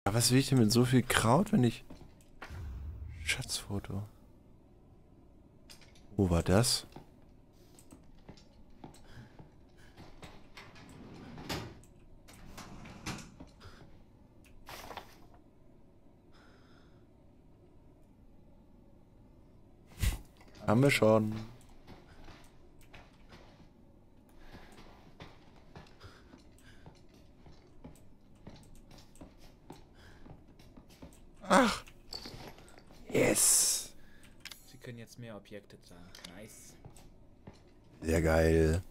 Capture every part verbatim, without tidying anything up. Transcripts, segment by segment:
Aber was will ich denn mit so viel Kraut, wenn ich... Schatzfoto. Wo war das? Haben wir schon. Ach. Yes. Sie können jetzt mehr Objekte sagen. Nice. Sehr geil.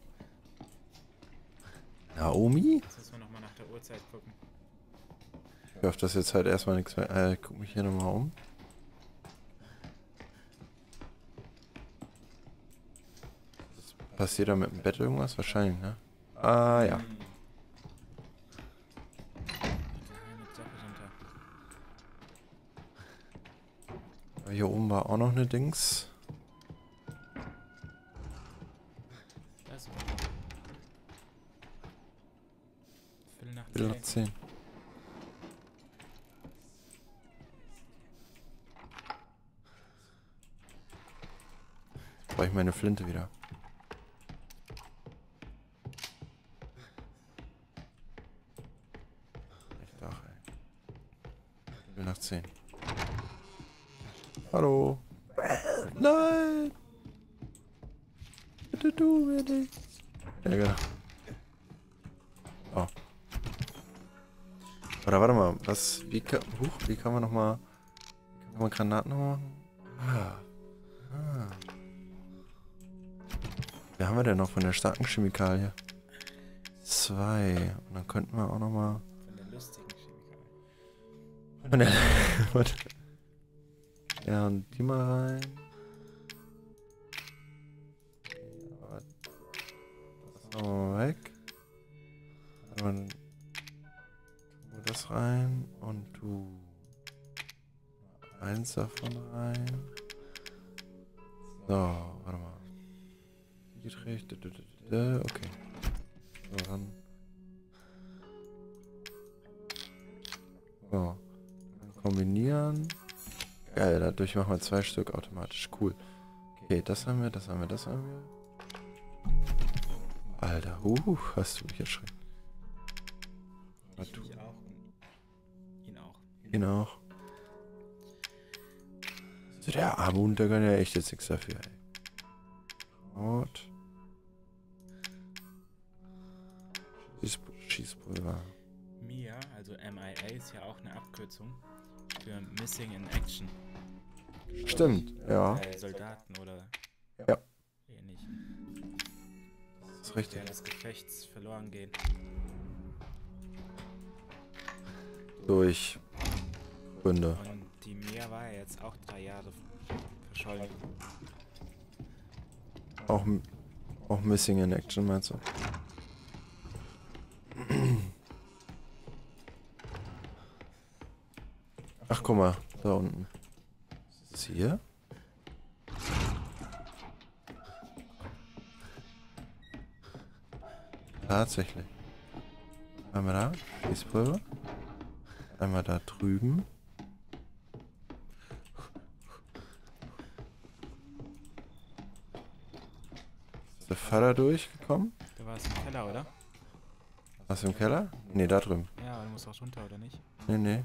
Naomi? Jetzt müssen wir nochmal nach der Uhrzeit gucken. Ich hoffe, dass jetzt halt erstmal nichts mehr... Äh, ich guck mich hier nochmal um. Passiert da mit dem Bett irgendwas? Wahrscheinlich, ne? Ah, ja. Geheime Sache runter. Aber hier oben war auch noch eine Dings. Das war Viertel nach Viertel nach zehn. zehn. Jetzt brauche ich meine Flinte wieder. Echt auch, ey. Viertel nach zehn. Hallo. Nein! Bitte tu mir nichts. Ja, genau. Oh. Oder warte mal, was, wie kann, huch, wie kann man nochmal, kann man Granaten noch machen? Ah. Ah. Wie haben wir denn noch von der starken Chemikalie? Zwei. Und dann könnten wir auch nochmal... Von der lustigen Chemikalie. Von der... Warte. Ja, und die mal rein. Ja, das noch mal weg. Dann tun wir das rein und du eins davon rein. So, warte mal. Gedreht. Okay. So, dann. So. Dann kombinieren. Geil, dadurch machen wir zwei Stück automatisch. Cool. Okay, das haben wir, das haben wir, das haben wir. Alter, uh, hast du mich erschreckt. Ich mich auch und ihn auch. Ihn auch. Also der arme Hund, der kann ja echt jetzt nichts dafür, ey. Und. Schieß Schießpulver. M I A, also M I A, ist ja auch eine Abkürzung für Missing in Action. Stimmt, ja. Bei Soldaten oder Ja. ähnlich. Das ist richtig. Der des Gefechts verloren gehen. Durch Gründe. Und die Mia war ja jetzt auch drei Jahre verschollen. Auch, auch Missing in Action, meinst du? Ach, guck mal, da unten. Ist das hier? Tatsächlich. Einmal da, Schießpulver. Einmal da drüben. Ist der Vater durchgekommen? Da war es im Keller, oder? Was im Keller? Ne, da drüben. Ja, aber du musst auch runter, oder nicht? Nee, nee.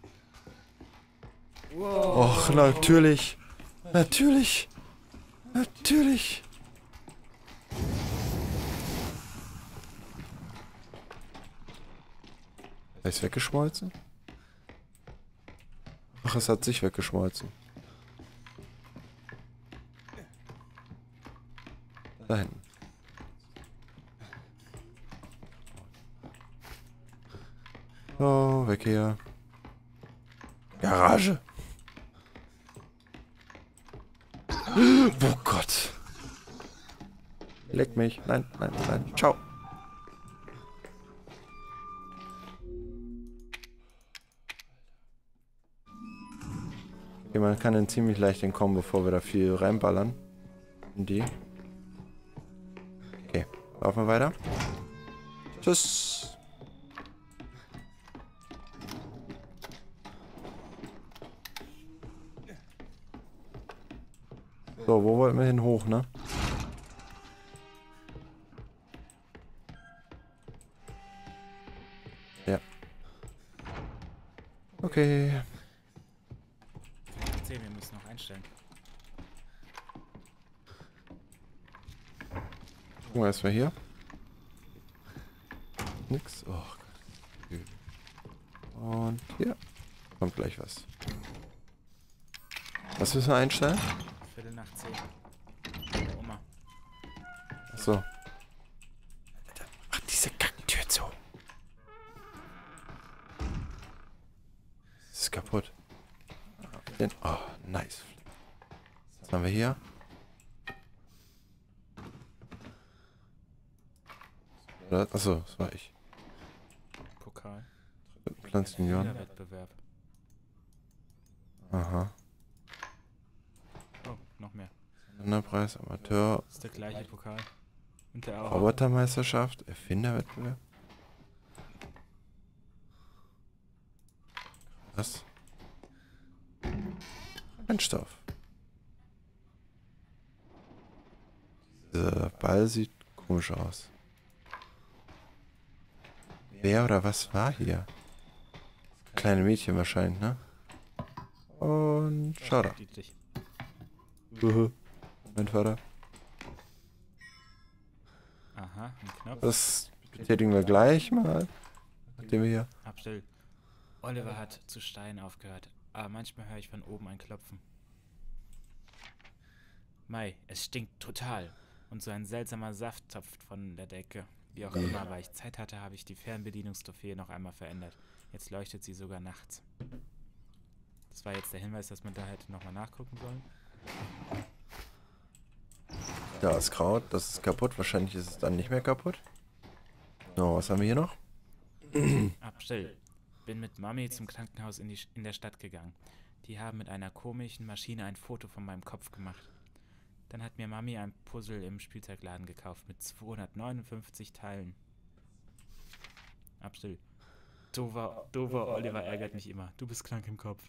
Och, natürlich. Natürlich. Natürlich. Ist weggeschmolzen? Ach, es hat sich weggeschmolzen. Da hinten. Oh, weg hier. Garage. Oh Gott. Leck mich. Nein, nein, nein. Ciao. Okay, man kann dann ziemlich leicht entkommen, bevor wir da viel reinballern. In die. Okay, laufen wir weiter. Tschüss. So, wo wollten wir hin? Hoch, ne? Ja. Okay. zehn, wir müssen noch einstellen. Gucken wir erstmal hier. Nix. Oh Gott. Und hier kommt gleich was. Was müssen wir einstellen? Viertel nach zehn. Oma. Achso. Mach diese Kacktür zu. Das ist kaputt. Den, oh, nice. Was haben wir hier? Achso, das war ich. Pokal. Pflanzenjunioren. Wettbewerb. Aha. Oh, noch mehr. Sonderpreis, Amateur, Das ist der gleiche Pokal. Und der auch. Robotermeisterschaft, Erfinderwettbewerb. Was? Brennstoff. Dieser Ball sieht komisch aus. Wer oder was war hier? Kleine Mädchen wahrscheinlich, ne? Und schau da. Dietrich. Uhu. Mein Vater. Aha, ein Knopf. Das betätigen wir gleich mal. Nachdem wir hier. Abstill. Oliver hat zu Stein aufgehört, aber manchmal höre ich von oben ein Klopfen. Mai, es stinkt total. Und so ein seltsamer Saft zapft von der Decke. Wie auch immer, weil ich Zeit hatte, habe ich die Fernbedienungstrophäe noch einmal verändert. Jetzt leuchtet sie sogar nachts. Das war jetzt der Hinweis, dass man da hätte nochmal nachgucken sollen. Da ist Kraut, das ist kaputt. Wahrscheinlich ist es dann nicht mehr kaputt. So, was haben wir hier noch? Abstill. Bin mit Mami zum Krankenhaus in, die, in der Stadt gegangen. Die haben mit einer komischen Maschine ein Foto von meinem Kopf gemacht. Dann hat mir Mami ein Puzzle im Spielzeugladen gekauft mit zweihundertneunundfünfzig Teilen. Abstill. Dover, Dover Oliver ärgert mich immer. Du bist krank im Kopf.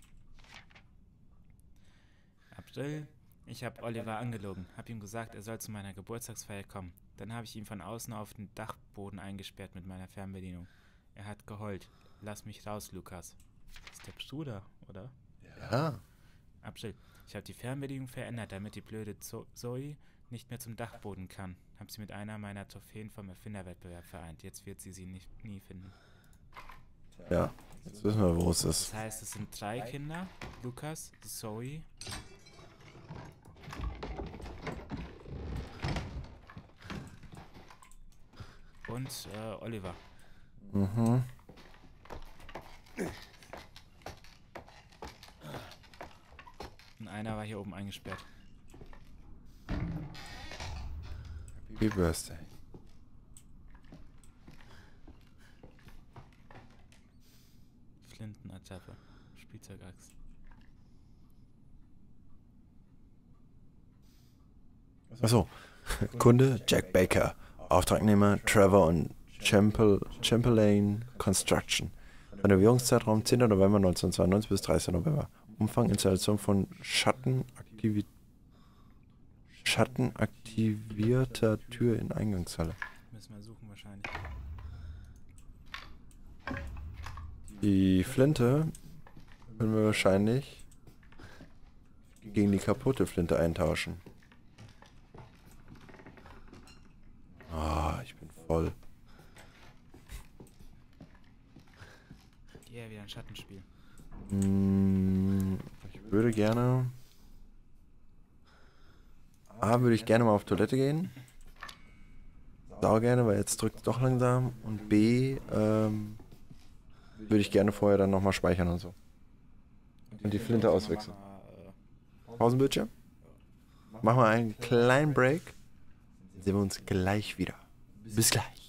Abstill. Ich habe Oliver angelogen. Hab ihm gesagt, er soll zu meiner Geburtstagsfeier kommen. Dann habe ich ihn von außen auf den Dachboden eingesperrt mit meiner Fernbedienung. Er hat geheult. Lass mich raus, Lukas. Das ist der Bruder, oder? Ja. Abstill. Ich habe die Fernbedienung verändert, damit die blöde Zo Zoe nicht mehr zum Dachboden kann. Hab sie mit einer meiner Trophäen vom Erfinderwettbewerb vereint. Jetzt wird sie sie nicht, nie finden. Ja. Jetzt wissen wir, wo es ist. Das heißt, es sind drei Kinder. Lukas, Zoe und äh, Oliver. Mhm. Und einer war hier oben eingesperrt. Happy Birthday. Flintenattacke. Spielzeugaxt. Achso. Kunde Jack Baker. Auftragnehmer Trevor und Champel, Chamberlain Construction. Renovierungszeitraum zehnter November neunzehnhundertzweiundneunzig bis dreißigster November. Umfang Installation von Schattenaktivi Schattenaktivierter Tür in Eingangshalle. Müssen wir suchen wahrscheinlich. Die Flinte können wir wahrscheinlich gegen die kaputte Flinte eintauschen. Ah, ich bin voll. Ja, yeah, wieder ein Schattenspiel. Hm, ich würde gerne... A, würde ich gerne mal auf Toilette gehen. Sau gerne, weil jetzt drückt es doch langsam. Und B, ähm, würde ich gerne vorher dann nochmal speichern und so. Und die Flinte auswechseln. Pausenbildschirm? Machen wir einen kleinen Break. Dann sehen wir uns gleich wieder. Bis gleich.